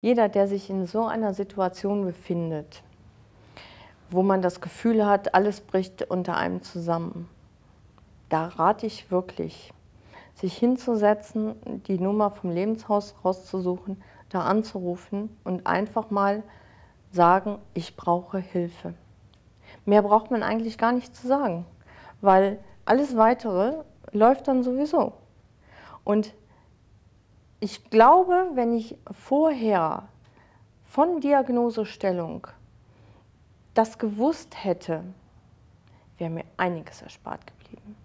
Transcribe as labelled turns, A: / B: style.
A: Jeder, der sich in so einer Situation befindet, wo man das Gefühl hat, alles bricht unter einem zusammen, da rate ich wirklich, sich hinzusetzen, die Nummer vom Lebenshaus rauszusuchen, da anzurufen und einfach mal sagen, ich brauche Hilfe. Mehr braucht man eigentlich gar nicht zu sagen, weil alles Weitere läuft dann sowieso. Und ich glaube, wenn ich vorher von Diagnosestellung das gewusst hätte, wäre mir einiges erspart geblieben.